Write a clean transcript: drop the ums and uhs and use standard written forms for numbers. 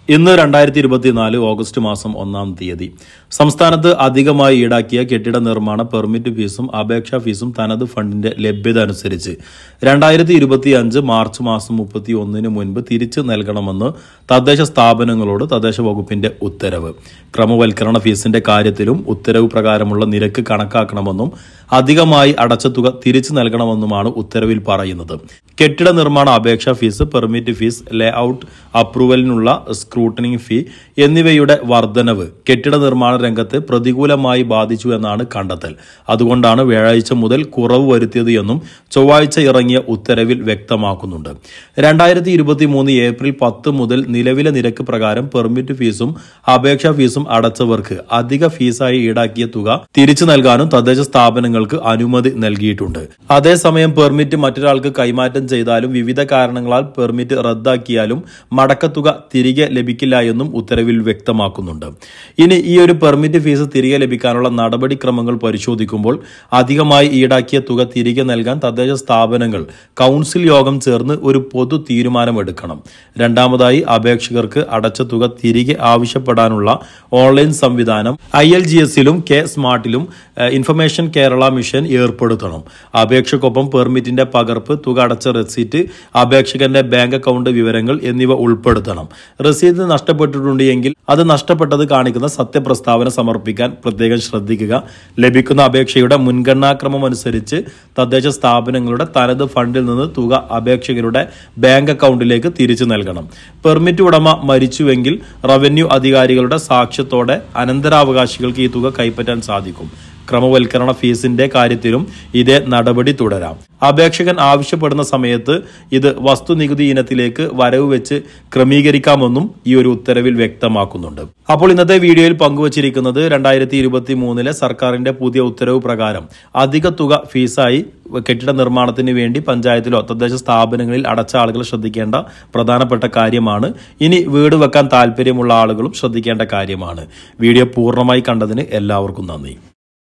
ഇന്ന് 2024 ഓഗസ്റ്റ് മാസം 1-ാം തീയതി സംസ്ഥാനത്ത് അധികമായി ഈടാക്കിയ കെട്ടിട നിർമ്മാണ പെർമിറ്റ് ഫീസും അപേക്ഷാ ഫീസും തനത് ഫണ്ടിന്റെ ലഭ്യത അനുസരിച്ച് 2025 മാർച്ച് മാസം 31-ന് മുൻപ് തിരിച്ചു നൽകണമെന്ന് തദ്ദേശ സ്ഥാപനങ്ങളോട് തദ്ദേശ വകുപ്പിന്റെ ഉത്തരവ്. ക്രമവൽക്കരണ ഫീസിന്റെ കാര്യത്തിലും ഉത്തരവ് പ്രകാരമുള്ള നിരക്ക് കണക്കാക്കണമെന്നും അധികമായി അടച്ച തുക തിരിച്ചു നൽകണമെന്നുമാണ് ഉത്തരവിൽ പറയുന്നത്. കെട്ടിട നിർമ്മാണ അപേക്ഷാ fees, permit fees, lay out അപ്രൂവലിനുള്ള സ്ക്രൂട്ടനിംഗ് ഫീ എന്നിവയുടെ വർധനവ് കെട്ടിട നിർമ്മാണ രംഗത്തെ പ്രതികൂലമായി ബാധിച്ചു എന്നാണ് കണ്ടെത്തൽ. അതുകൊണ്ടാണ് വ്യാഴാഴ്ച മുതൽ കുറവ് വരുത്തിയത് എന്നും ചൊവ്വാഴ്ച ഇറങ്ങിയ ഉത്തരവിൽ വ്യക്തമാക്കുന്നുണ്ട്. 2023 ഏപ്രിൽ 10 മുതൽ നിലവിലെ നിരക്ക് പ്രകാരം പെർമിറ്റ് ഫീസും അപേക്ഷാ ഫീസും അടച്ചവർക്ക് അധിക ഫീസായി ഈടാക്കിയ തുക തിരിച്ചു നൽകാനും തദ്ദേശ സ്ഥാപനങ്ങൾക്ക് അനുമതി നൽകിയിട്ടുണ്ട്. അതേസമയം പെർമിറ്റ് മറ്റൊരാൾക്ക് കൈമാറ്റം ചെയ്താലും വിവിധ കാരണങ്ങളാൽ പെർമിറ്റ് റദ്ദാക്കിയാലും മടക്കത്തുക തിരികെ ലഭിക്കില്ല എന്നും ഉത്തരവിൽ വ്യക്തമാക്കുന്നുണ്ട്. ഇനി ഈ ഒരു പെർമിറ്റ് ഫീസ് തിരികെ ലഭിക്കാനുള്ള നടപടിക്രമങ്ങൾ പരിശോധിക്കുമ്പോൾ അധികമായി ഈടാക്കിയ തുക തിരികെ നൽകാൻ തദ്ദേശ സ്ഥാപനങ്ങൾ കൌൺസിൽ യോഗം ചേർന്ന് ഒരു പൊതു തീരുമാനമെടുക്കണം. രണ്ടാമതായി, അപേക്ഷകർക്ക് അടച്ച തുക തിരികെ ആവശ്യപ്പെടാനുള്ള ഓൺലൈൻ സംവിധാനം ILGS-ലും കെ സ്മാർട്ടിലും ഇൻഫർമേഷൻ കേരള മിഷൻ ഏർപ്പെടുത്തണം. അപേക്ഷക്കൊപ്പം പെർമിറ്റിന്റെ പകർപ്പ്, തുക അടച്ച റെസീറ്റ്, അപേക്ഷകന്റെ ബാങ്ക് അക്കൗണ്ട് വിവരങ്ങൾ എന്നിവ ഉൾപ്പെടുത്തണം. റസീത് നഷ്ടപ്പെട്ടിട്ടുണ്ട് എങ്കിൽ അത് നഷ്ടപ്പെട്ടത് കാണിക്കുന്ന സത്യപ്രസ്താവന സമർപ്പിക്കാൻ പ്രത്യേകം ശ്രദ്ധിക്കുക. ലഭിക്കുന്ന അപേക്ഷയുടെ മുൻഗണനാക്രമം അനുസരിച്ച് തദ്ദേശ സ്ഥാപനങ്ങളുടെ തനത് ഫണ്ടിൽ നിന്ന് തുക അപേക്ഷകരുടെ ബാങ്ക് അക്കൗണ്ടിലേക്ക് തിരിച്ചു നൽകണം. പെർമിറ്റ് ഉടമ മരിച്ചുവെങ്കിൽ റവന്യൂ അധികാരികളുടെ സാക്ഷ്യത്തോടെ അനന്തരാവകാശികൾക്ക് ഈ തുക കൈപ്പറ്റാൻ സാധിക്കും. ക്രമവൽക്കരണ ഫീസിന്റെ കാര്യത്തിലും ഇതേ നടപടി തുടരാം. അപേക്ഷകൻ ആവശ്യപ്പെടുന്ന സമയത്ത് ഇത് വസ്തുനികുതി ഇനത്തിലേക്ക് വരവ് വെച്ച് ക്രമീകരിക്കാമെന്നും ഈ ഒരു ഉത്തരവിൽ വ്യക്തമാക്കുന്നുണ്ട്. അപ്പോൾ ഇന്നത്തെ വീഡിയോയിൽ പങ്കുവച്ചിരിക്കുന്നത് 2023 സർക്കാരിന്റെ പുതിയ ഉത്തരവ് പ്രകാരം അധിക തുക ഫീസായി കെട്ടിട നിർമ്മാണത്തിന് വേണ്ടി പഞ്ചായത്തിലോ തദ്ദേശ സ്ഥാപനങ്ങളിൽ അടച്ച ആളുകൾ ശ്രദ്ധിക്കേണ്ട പ്രധാനപ്പെട്ട കാര്യമാണ്. ഇനി വീട് വെക്കാൻ താല്പര്യമുള്ള ആളുകളും ശ്രദ്ധിക്കേണ്ട കാര്യമാണ്. വീഡിയോ പൂർണ്ണമായി കണ്ടതിന് എല്ലാവർക്കും നന്ദി.